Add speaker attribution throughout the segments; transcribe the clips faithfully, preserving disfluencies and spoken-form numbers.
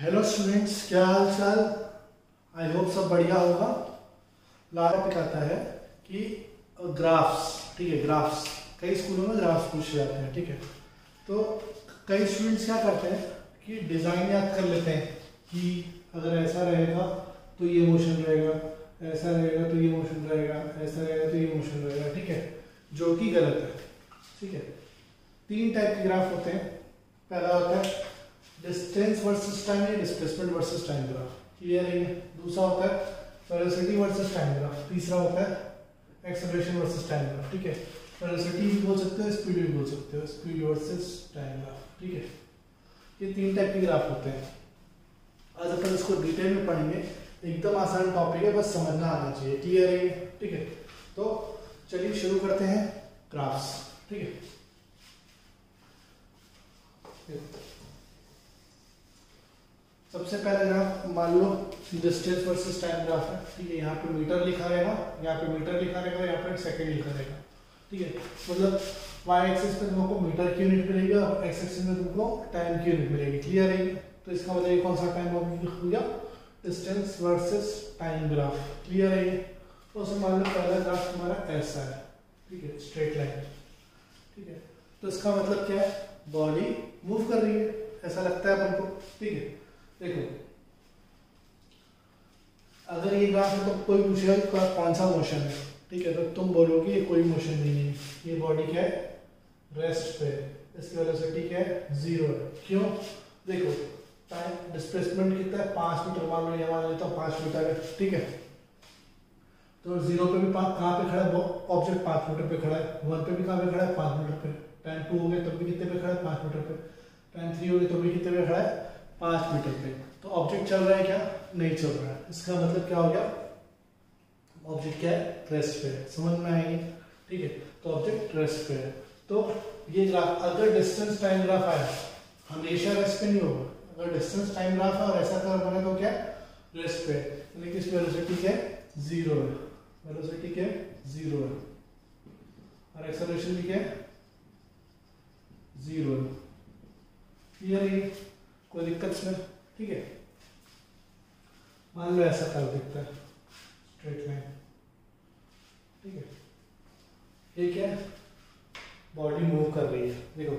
Speaker 1: Hello students, क्या हाल चाल। I hope सब बढ़िया होगा। लास्ट टॉपिक आता है कि ग्राफ्स। ठीक है, ग्राफ्स कई स्कूलों में ग्राफ्स पूछे जाते हैं। ठीक है, तो कई स्टूडेंट्स क्या करते हैं कि डिज़ाइन याद कर लेते हैं कि अगर ऐसा रहेगा तो ये मोशन रहेगा, ऐसा रहेगा तो ये मोशन रहेगा, ऐसा रहेगा तो ये मोशन रहेगा। ठीक है, जो कि गलत है। ठीक है, तीन टाइप के ग्राफ होते हैं। पहला होता है डिस्टेंस वर्सेस टाइम या displacement versus time graph, clear है। दूसरा होता है वेलोसिटी वर्सेस टाइम ग्राफ। तीसरा होता है एक्सेलरेशन वर्सेस टाइम ग्राफ। ठीक है, वेलोसिटी भी बोल सकते हो, स्पीड भी बोल सकते हो, स्पीड वर्सेस टाइम ग्राफ। ठीक है, ये तीन टाइप के ग्राफ होते हैं। आज अपन इसको डिटेल में पढ़ेंगे। एकदम आसान टॉपिक है, बस समझना आना चाहिए। क्लियर है। ठीक है, तो चलिए शुरू करते हैं ग्राफ्स। ठीक है, सबसे पहला ग्राफ मान लो डिस्टेंस वर्सेस टाइम ग्राफ है। ठीक है, यहाँ पे मीटर लिखा रहेगा, यहाँ पे मीटर लिखा रहेगा, यहाँ पे सेकंड लिखा रहेगा। ठीक है, मतलब वाई एक्सिस पे तुमको मीटर की यूनिट मिलेगी और एक्स एक्सिस में तुमको टाइम की यूनिट मिलेगी। क्लियर है। तो इसका मतलब ये कौन सा टाइम हो गया, distance versus time graph. Clear है। तो उसमें मान लो पहला ग्राफ तुम्हारा ऐसा है। ठीक है, स्ट्रेट लाइन। ठीक है, तो इसका मतलब क्या है, बॉडी मूव कर रही है, ऐसा लगता है अपन को। ठीक है, देखो अगर ये ग्राफ है तो कोई पूछेगा कौन सा मोशन है। ठीक है, तो तुम बोलोगे ये कोई मोशन नहीं है, ये बॉडी क्या है, रेस्ट पे, इसकी वेलोसिटी क्या है, जीरो है। क्यों, देखो टाइम डिस्प्लेसमेंट कितना है, पांच मीटर मान लो, ये मान लेता हूँ पांच मीटर है। ठीक है, तो जीरो पे भी कहाँ पे खड़ा है ऑब्जेक्ट, पांच मीटर पे खड़ा है। वन पे भी कहाँ पे खड़ा है, पांच मीटर पे। टाइम टू हो गया तब भी कितने पे खड़ा है, पांच मीटर पे। टाइम थ्री हो गया तब भी कितने पे खड़ा है, पांच मीटर पे। तो ऑब्जेक्ट चल रहा है क्या, नहीं चल रहा है। इसका मतलब क्या हो गया, ऑब्जेक्ट क्या है, रेस्ट पे है। समझ में आएगी। ठीक है, तो ऑब्जेक्ट रेस्ट पे है। तो ये ग्राफ अगर डिस्टेंस टाइम ग्राफ आया, हमेशा रेस्ट पे नहीं होगा। अगर डिस्टेंस टाइम ग्राफ है और ऐसा कर्व बने तो क्या रेस्ट पे है, यानी कि इसकी वेलोसिटी क्या है, जीरो है। वेलोसिटी क्या है, जीरो है। और एक्सेलरेशन भी क्या है, जीरो है। क्लियर है, कोई दिक्कत इसमें। ठीक है, मान लो ऐसा कर्व दिखता है, स्ट्रेट लाइन। ठीक है, ये क्या है, बॉडी मूव कर रही है। देखो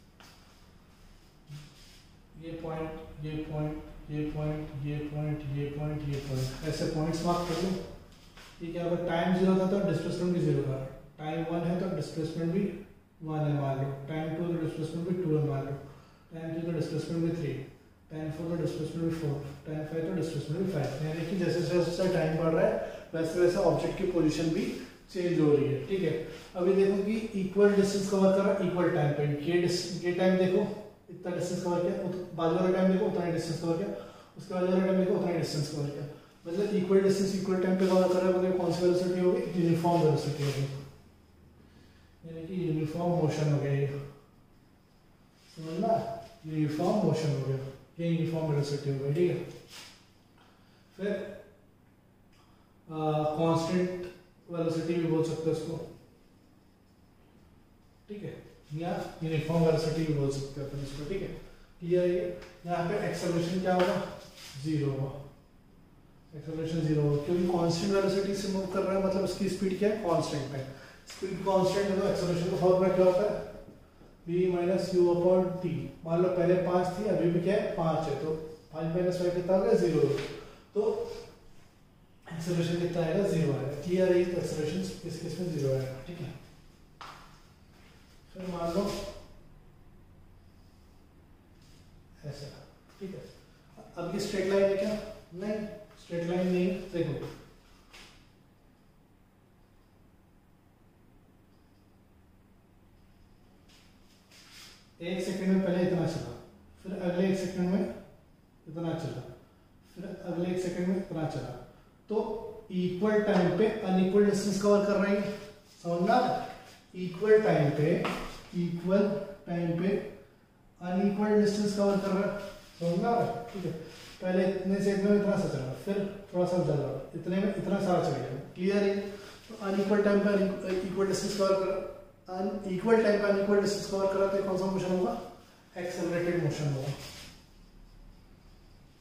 Speaker 1: ये पॉइंट, ये पॉइंट, ये पॉइंट, ये पॉइंट, ये पॉइंट, ये पॉइंट, ऐसे पॉइंट्स मार्क कर लो। ये क्या होगा, टाइम जीरो था तो डिस्प्लेसमेंट भी जीरो था। टाइम वन है तो डिस्प्लेसमेंट भी वन है मान लो। टाइम टू तो डिस्प्लेसमेंट भी टू है मान लो। टाइम थ्री तो डिस्प्लेसमेंट भी थ्री। टाइम फोर तो डिस्प्लेसमेंट भी फोर। टाइम फाइव तो डिस्प्लेसमेंट भी फाइव। यानी कि जैसे जैसे टाइम बढ़ रहा है वैसे वैसे ऑब्जेक्ट की पोजीशन भी चेंज हो रही है। ठीक है, अभी देखो कि इक्वल डिस्टेंस कवर कर रहा है इक्वल टाइम पे। ये ये टाइम देखो इतना डिस्टेंस कवर किया, बाजू वाला टाइम देखो उतना डिस्टेंस कवर किया, उसके बाजू वाला टाइम देखो उतना डिस्टेंस कवर किया। मतलब इक्वल डिस्टेंस इक्वल टाइम पे कवर कर रहा है। मतलब कौन सी वेलोसिटी होगी, यूनिफॉर्म वेलोसिटी होगी, यानी कि यूनिफॉर्म मोशन हो गया। ये समझना, यूनिफॉर्म मोशन हो गया, ये यूनिफॉर्म वेलोसिटी हो गई। ठीक है, फिर कांस्टेंट वेलोसिटी भी बोल सकते हैं उसको। ठीक है, या यूनिफॉर्म वेलोसिटी भी बोल सकते हैं अपन इसको। ठीक है, क्लियर है। यहाँ पे एक्सेलरेशन क्या होगा, जीरो होगा। एक्सेलरेशन जीरो होगा क्योंकि कांस्टेंट वेलोसिटी से मूव कर रहा है, मतलब उसकी स्पीड क्या है, कांस्टेंट है। स्पीड कांस्टेंट है तो एक्सेलरेशन का फॉर्मूला क्या होता है, v minus u upon t. मान लो पहले पांच थी, अभी भी क्या है, पांच है, तो पांच माइनस फाइव कितना हो गया, जीरो। तो एक्सेलरेशन कितना आएगा, जीरो आएगा। क्लियर है, तो एक्सेलरेशन इस केस में जीरो आएगा। ठीक है, फिर मान लो ऐसा। ठीक है, अब ये स्ट्रेट लाइन है क्या, नहीं स्ट्रेट लाइन नहीं। देखो एक सेकंड में पहले इतना चला, फिर अगले एक सेकंड में इतना चला, फिर अगले एक सेकंड में इतना चला। तो इक्वल टाइम पे अनइक्वल डिस्टेंस कवर कर रही है। समझना, इक्वल टाइम पे इक्वल टाइम पे अनइक्वल डिस्टेंस कवर कर रहा है। समझना। ठीक है, पहले इतने से इतने में इतना सा चला, फिर थोड़ा सा ज्यादा, इतने में इतना सारा चलेगा। क्लियर है। तो अनइक्वल टाइम पे इक्वल डिस्टेंस कवर कर, इक्वल टाइम पे अनइक्वल डिस्टेंस कवर कर रहा है तो कौन सा मोशन होगा, एक्सेलरेटेड मोशन होगा।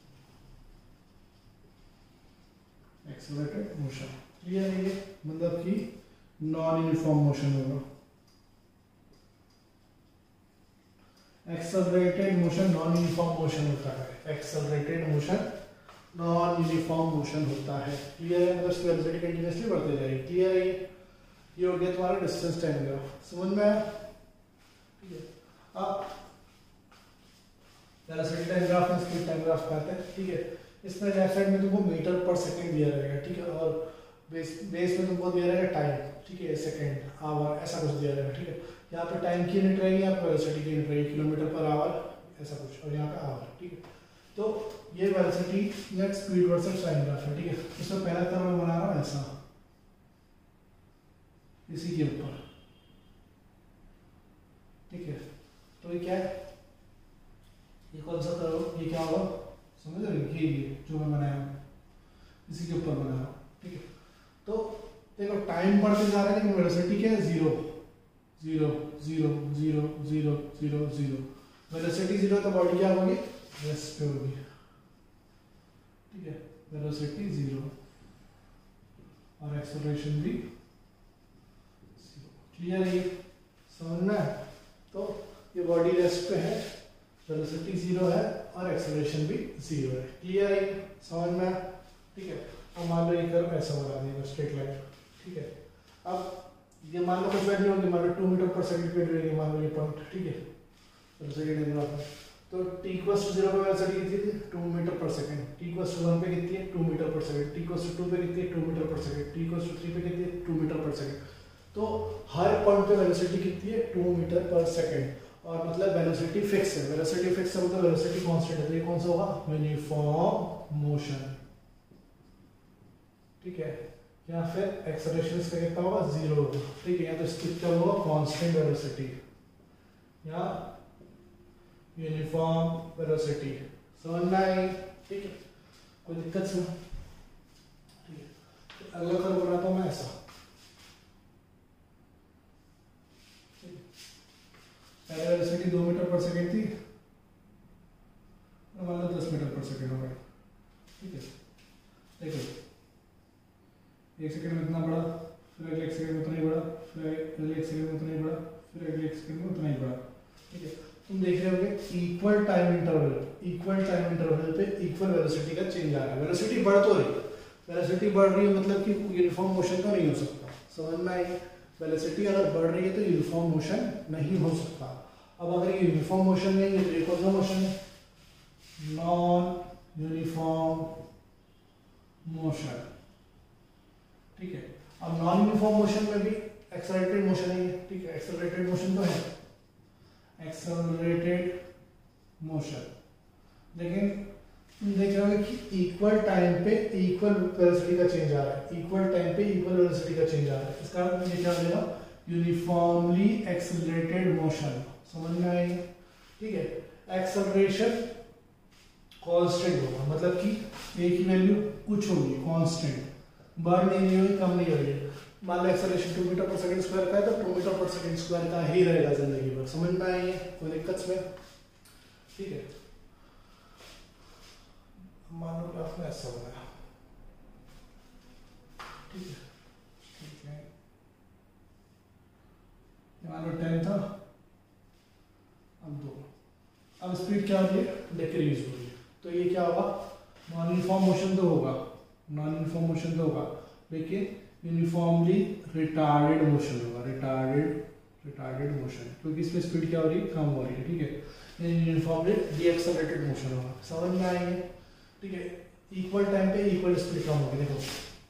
Speaker 1: Accelerated motion. क्लियर है ये? मतलब कि नॉन यूनिफॉर्म मोशन होगा। Accelerated motion non uniform motion होता है। Accelerated motion non uniform motion होता है। क्लियर है? मतलब इसकी वेलोसिटी कंटिन्यूअसली बढ़ते जाएगी। क्लियर है? ये ये हो गया तुम्हारा डिस्टेंस टाइम ग्राफ। समझ में आया? ठीक है। अब वेलोसिटी टाइम ग्राफ में स्पीड टाइम ग्राफ पाते हैं। ठीक है। इसमें लेफ्ट साइड में तुमको मीटर पर सेकंड दिया रहेगा। ठीक है। और बेस बेस में तुमको दिया रहेगा टाइम। ठीक है, सेकंड, आवर, ऐसा कुछ दिया रहेगा। ठीक है। यहाँ पे टाइम की यूनिट रहेगी, यहाँ पे वेलोसिटी की यूनिट रहेगी, किलोमीटर पर आवर, ऐसा कुछ, और यहाँ पे आवर। ठीक है। तो ये velocity net speed versus time graph है। ठीक है। इसमें पहला कर्व मैं बना रहा हूँ ऐसा, इसी के ऊपर। ठीक है। तो ये क्या है? ये कौन सा कर्व? ये क्या होगा? समझ रहे हो? ये ये जो मैं बनाया हूँ, इसी के ऊपर बना रहा हूँ। ठीक है। तो देखो टाइम बढ़ते जा रहा है, लेकिन वेलोसिटी क्या है? Zero zero zero zero zero zero zero. Velocity zero तो बॉडी क्या होगी? रेस्ट पे होगी। ठीक है। वेलोसिटी जीरो और एक्सेलरेशन भी जीरो। क्लियर है? ये समझना है? तो ये बॉडी रेस्ट पे है, वेलोसिटी जीरो है और एक्सेलरेशन भी जीरो है। क्लियर है? समझ में? ठीक है। अब मान लो ये कर्व ऐसा बना दिया स्ट्रेट लाइन। ठीक है। अब ये मान लो कुछ वैल्यू होगी, मान लो टू मीटर पर सेकंड पे रहेगी, मान लो ये पॉइंट। ठीक है। वेलोसिटी टाइम ग्राफ है। तो t इक्वल्स टू जीरो पे वेलोसिटी कितनी थी? टू मीटर पर second. t equals to one पे कितनी है? टू मीटर पर second. t equals to two पे कितनी है? टू मीटर पर second. t equals to three पे कितनी है? टू मीटर पर सेकंड। तो हर पॉइंट पे वेलोसिटी कितनी है? टू मीटर पर सेकंड। और मतलब वेलोसिटी फिक्स है। वेलोसिटी फिक्स है मतलब वेलोसिटी कांस्टेंट है। तो ये कौन सा होगा? Uniform motion. ठीक है। या फिर एक्सेलरेशन इसका कितना होगा? जीरो होगा। ठीक है। या तो इसकी क्या होगा? कांस्टेंट वेलोसिटी या यूनिफॉर्म वेलोसिटी। समझ में आई? ठीक है। कोई दिक्कत सुन? ठीक है। तो अगला कर्व बनाता हूं मैं ऐसा। पहले वेलोसिटी दो मीटर पर सेकंड थी, मान लो दस मीटर पर सेकंड हो गया। ठीक है। देखो एक सेकंड में इतना बड़ा, फिर अगले एक सेकंड में उतना ही बड़ा, फिर अगले एक सेकंड में उतना ही बड़ा, फिर अगले एक सेकंड में उतना ही बड़ा। ठीक है। तुम देख रहे होगे equal time interval equal time interval पे इक्वल वेलोसिटी का चेंज आ रहा है। वेलोसिटी बढ़ तो रही है, वेलोसिटी बढ़ रही है मतलब कि यूनिफॉर्म मोशन तो नहीं हो सकता। समझ में आई? वेलोसिटी अगर बढ़ रही है तो यूनिफॉर्म मोशन नहीं हो सकता। अब अगर ये यूनिफॉर्म मोशन नहीं है तो ये कौन सा मोशन है? Non uniform motion. ठीक है। अब नॉन यूनिफॉर्म मोशन में भी एक्सेलरेटेड मोशन है। ठीक है। एक्सेलरेटेड मोशन तो है, एक्सेलरेटेड मोशन, लेकिन तुम देख रहे हो कि इक्वल टाइम पे इक्वल वेलोसिटी का चेंज आ रहा है। इक्वल टाइम पे इक्वल वेलोसिटी का चेंज आ रहा है। इसका अर्थ मुझे क्या देगा? Uniformly accelerated motion. समझ में आई? ठीक है। एक्सेलरेशन कांस्टेंट होगा, मतलब कि ए की वैल्यू कुछ होगी, कांस्टेंट, बढ़ नहीं रही होगी, कम नहीं हो रही है। मान लो एक्सेलरेशन टू मीटर पर सेकंड स्क्वायर का है तो टू मीटर पर सेकंड स्क्वायर का ही रहेगा जिंदगी भर। समझ में आई? कोई दिक्कत में? ठीक है। मान लो ग्राफ में ऐसा बनाया। ठीक है। ठीक है। मान लो टेन था, अब दो। अब स्पीड क्या हो रही है? डिक्रीज हो रही है। तो ये क्या होगा? नॉन यूनिफॉर्म मोशन तो होगा, नॉन यूनिफॉर्म मोशन तो होगा, लेकिन यूनिफॉर्मली रिटार्डेड मोशन होगा। रिटार्डेड रिटार्डेड मोशन, क्योंकि इसमें स्पीड क्या हो रही है? कम हो रही है। ठीक है। यूनिफॉर्मली डीएक्सेलरेटेड मोशन होगा। समझ में आएंगे? ठीक है। इक्वल टाइम पे इक्वल स्पीड कम होगी। देखो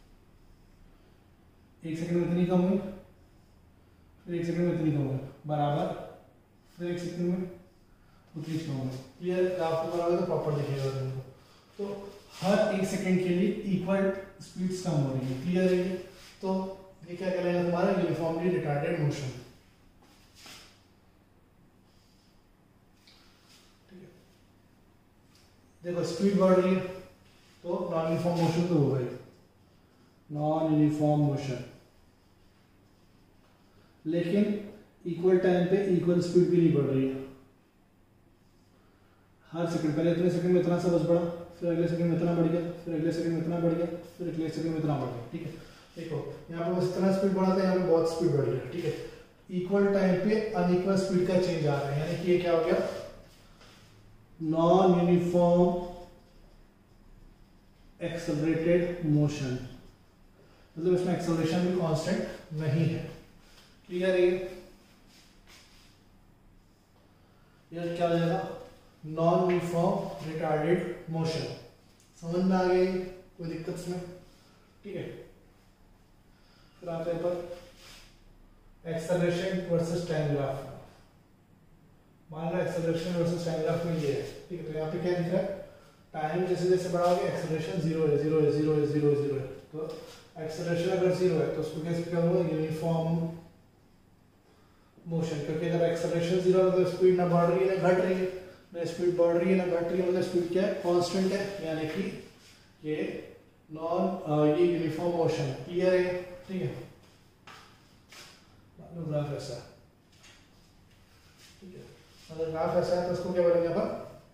Speaker 1: एक सेकंड में इतनी कम हुई, फिर एक सेकंड में इतनी कम हुई, बराबर, फिर एक सेकंड में उतनी कम हुई। क्लियर? ग्राफ पे बनाओगे तो प्रॉपर दिखेगा तुमको। तो हर एक सेकंड के लिए इक्वल स्पीड्स कम हो रही है। क्लियर है? तो ये क्या कहलाएगा तुम्हारा? Uniformly retarded motion. ठीक है। देखो स्पीड बढ़ रही है तो नॉन यूनिफॉर्म मोशन तो होगा ही, नॉन यूनिफॉर्म मोशन, लेकिन इक्वल टाइम पे इक्वल स्पीड भी नहीं बढ़ रही है। हर सेकंड, पहले इतने सेकंड में इतना सा बस बढ़ा, फिर अगले सेकंड में इतना बढ़ गया, फिर अगले सेकंड में इतना बढ़ गया, फिर अगले सेकंड में इतना बढ़ गया, ठीक है। देखो यहाँ पे बस इतना स्पीड बढ़ा था, यहाँ पे बहुत स्पीड बढ़ गया, ठीक है। इक्वल टाइम पे अनइक्वल स्पीड का चेंज आ रहा है, यानी कि ये क्या हो गया, नॉन यूनिफॉर्म एक्सेलरेटेड मोशन, मतलब इसमें एक्सेलरेशन भी कांस्टेंट नहीं है। क्लियर है? ये क्या हो जाएगा, नॉन यूनिफॉर्म रिटार्डेड मोशन। समझ में आ गई? कोई दिक्कत इसमें? ठीक है। फिर आते हैं पर एक्सेलरेशन वर्सेस टाइम ग्राफ। मान लो एक्सेलरेशन वर्सेस टाइम ग्राफ में ये है, ठीक है। तो यहाँ पे क्या दिख रहा है, टाइम जैसे जैसे बढ़ाओगे एक्सेलरेशन जीरो है, जीरो है, जीरो है, जीरो है, जीरो है। तो एक्सेलरेशन अगर जीरो है तो उसको कैसे क्या होगा, यूनिफॉर्म मोशन, क्योंकि अगर एक्सेलरेशन जीरो है तो स्पीड ना बढ़ रही है ना घट रही है, ना स्पीड बढ़ रही है ना घट रही है, मतलब स्पीड क्या है, कांस्टेंट है, यानी कि ये नॉन ये यूनिफॉर्म मोशन है। क्लियर है? ठीक है। ग्राफ ऐसा है, ठीक है। अगर ग्राफ ऐसा है तो उसको क्या बोलेंगे अपन,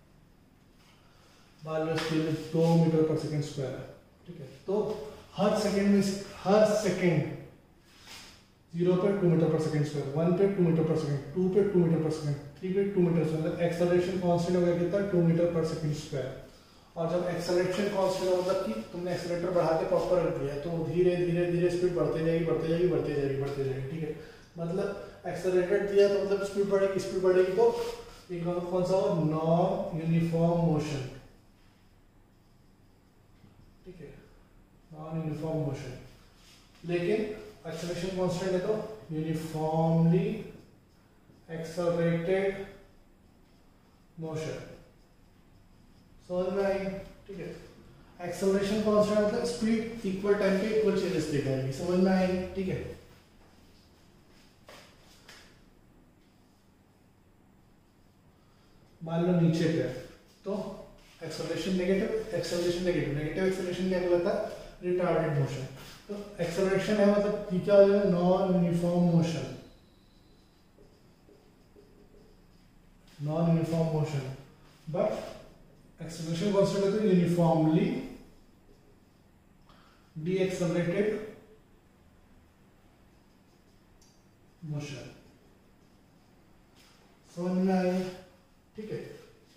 Speaker 1: मान लो स्पीड दो मीटर पर सेकंड स्क्वायर है, ठीक है। तो हर सेकंड में, हर सेकंड जीरो पे टू मीटर पर सेकंड स्क्वायर, वन पे टू मीटर पर सेकंड, टू पे टू मीटर पर सेकंड, थ्री पे टू मीटर पर सेकंड, एक्सेलरेशन कांस्टेंट हो गया कितना, टू मीटर पर सेकंड स्क्वायर। और जब एक्सेलरेशन कांस्टेंट हो मतलब कि तुमने एक्सेलरेटर बढ़ा के प्रॉपर रख दिया तो धीरे धीरे धीरे स्पीड बढ़ते जाएगी बढ़ते जाएगी बढ़ते जाएगी बढ़ते जाएगी, ठीक है। मतलब एक्सेलरेटर दिया तो मतलब स्पीड बढ़ेगी, स्पीड बढ़ेगी तो ये कौन सा हो, नॉन यूनिफॉर्म मोशन, ठीक है, नॉन यूनिफॉर्म मोशन। लेकिन एक्सेलरेशन कांस्टेंट है तो यूनिफॉर्मली एक्सेलरेटेड मोशन। समझ में आई? ठीक है। एक्सेलरेशन कांस्टेंट मतलब स्पीड इक्वल टाइम पे इक्वल चेंजेस दिखाएगी। समझ में आई? ठीक है। मान लो नीचे पे तो acceleration negative, acceleration negative, negative acceleration क्या कहलाता है, रिटार्डेड मोशन। तो एक्सेलरेशन है मतलब ये क्या हो जाएगा, non uniform motion, non uniform motion. But acceleration constant है तो यूनिफॉर्मली डीएक्सेलरेटेड मोशन। समझ में आया? ठीक है।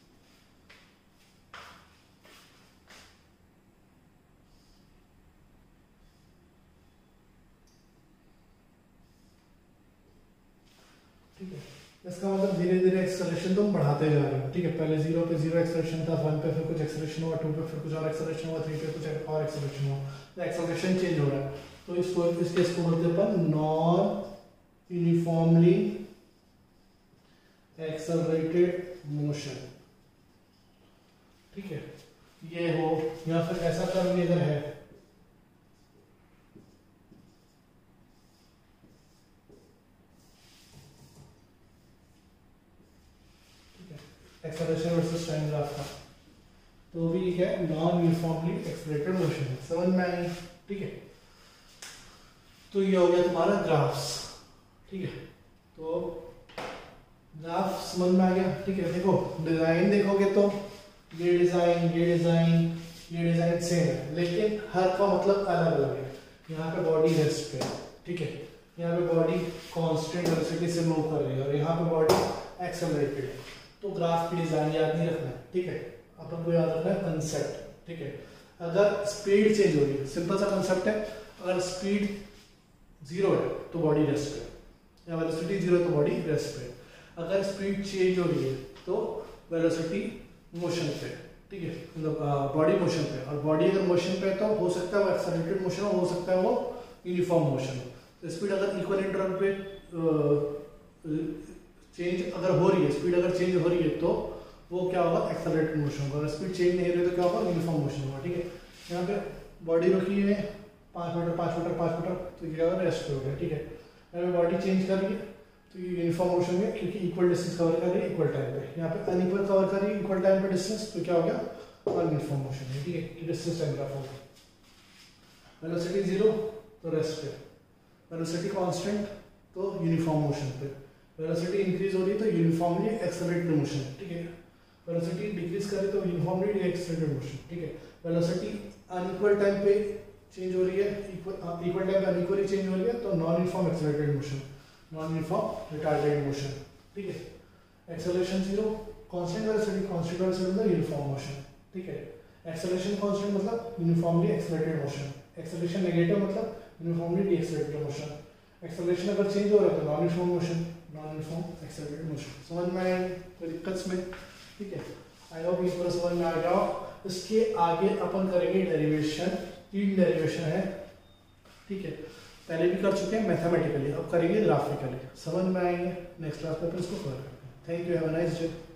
Speaker 1: ठीक है, इसका मतलब धीरे धीरे एक्सेलरेशन तुम बढ़ाते जा रहे हो। ठीक है, पहले जीरो पे जीरो एक्सेलरेशन था, वन पे फिर कुछ एक्सेलरेशन हुआ, टू पे फिर कुछ और एक्सेलरेशन हुआ, थ्री पे कुछ और एक्सेलरेशन हुआ, तो एक्सेलरेशन चेंज हो रहा है। तो इसको इस केस को बोलते हैं अपन नॉन यूनिफॉर्मली एक्सेलरेटेड मोशन। ठीक है, ये हो या फिर ऐसा कर्व भी अगर है, एक्सेलरेशन वर्सेस टाइम ग्राफ का, तो भी क्या है, नॉन यूनिफॉर्मली एक्सेलरेटेड मोशन है। समझ में आई? ठीक है, तो ये हो गया तुम्हारा ग्राफ्स। ठीक है, तो ग्राफ समझ में आ गया। ठीक है, देखो डिजाइन देखोगे तो ये डिजाइन ये डिजाइन ये डिजाइन सेम है, लेकिन हर का मतलब अलग अलग है। यहाँ पे बॉडी रेस्ट पे, ठीक है, यहाँ पे बॉडी कांस्टेंट वेलोसिटी से मूव कर रही है और यहाँ पे बॉडी एक्सेलरेटेड है। तो ग्राफ की डिजाइन याद नहीं रखना है। ठीक है, अपन को याद रखना है Ncert। ठीक है, अगर स्पीड चेंज हो रही है, सिंपल सा कंसेप्ट है, अगर स्पीड जीरो है तो बॉडी रेस्ट पे, या वेलोसिटी जीरो है तो बॉडी रेस्ट पे। अगर स्पीड चेंज हो रही है तो वेलोसिटी मोशन पे, ठीक है, मतलब बॉडी मोशन पे। और बॉडी अगर मोशन पे है तो हो सकता है वो एक्सेलरेटेड मोशन हो, हो सकता है वो यूनिफॉर्म मोशन हो। तो स्पीड अगर इक्वल इंटरवल पे चेंज अगर हो रही है, स्पीड अगर चेंज हो रही है तो वो क्या होगा, एक्सेलरेटेड मोशन होगा। अगर स्पीड चेंज नहीं हो रही तो क्या होगा, यूनिफॉर्म मोशन होगा। ठीक है, यहाँ पे बॉडी रुकी है पाँच मीटर पाँच मीटर पाँच मीटर, तो क्या होगा, रेस्ट पे हो गया। ठीक है, यहाँ पे बॉडी चेंज कर रही है तो ये यूनिफॉर्म मोशन में, क्योंकि इक्वल डिस्टेंस कवर कर रही है इक्वल टाइम पे। यहाँ पे अनइक्वल कवर कर रही है इक्वल टाइम पे डिस्टेंस, तो क्या हो गया, अनयूनिफॉर्म मोशन है। ठीक है, डिस्टेंस टाइम ग्राफ होगा। वेलोसिटी जीरो तो रेस्ट पे, वेलोसिटी कांस्टेंट तो यूनिफॉर्म मोशन पे, वेलोसिटी इंक्रीज हो रही है तो यूनिफॉर्मली एक्सेलरेटेड मोशन। ठीक है, वेलोसिटी डिक्रीज करे तो यूनिफॉर्मली एक्सेलरेटेड मोशन, ठीक है। वेलोसिटी अनइक्वल टाइम पे चेंज हो रही है, इक्वल इक्वल टाइम पे अनइक्वली चेंज हो रही है तो non uniform accelerated motion, non uniform retarded motion, ठीक है। Acceleration zero, constant velocity, constant velocity मतलब यूनिफॉर्म मोशन, ठीक है। एक्सेलरेशन कांस्टेंट मतलब uniformly accelerated motion, acceleration negative मतलब यूनिफॉर्मली डीएक्सेलरेटेड मोशन। एक्सेलरेशन अगर चेंज हो रहा है तो non uniform motion, non uniform accelerated motion. समझ में आया कोई दिक्कत में, ठीक है। आई होप ये पूरा समझ में आ गया। इसके आगे अपन करेंगे डेरिवेशन, तीन डेरिवेशन है, ठीक है। पहले भी कर चुके हैं मैथमेटिकली, अब करेंगे ग्राफिकली, समझ में आएंगे। नेक्स्ट क्लास में अपन इसको कवर करते हैं। Thank you, have a nice day.